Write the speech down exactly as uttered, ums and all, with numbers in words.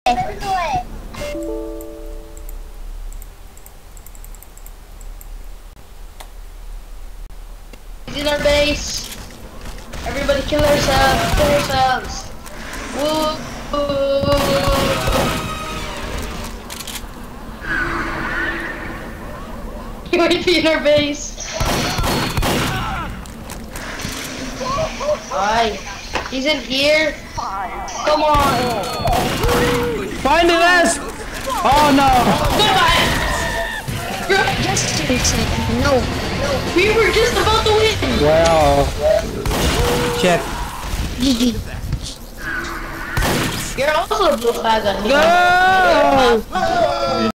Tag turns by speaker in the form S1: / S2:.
S1: He's in our base. Everybody kill ourselves. Kill ourselves. Woo! He might be in our base. Alright. He's in here. Come on.
S2: Find the nest! Oh no!
S3: Just a second. No.
S1: We were just about to win.
S2: Well. Check.
S3: G G.
S1: You're also a blue flag on here.
S2: Go!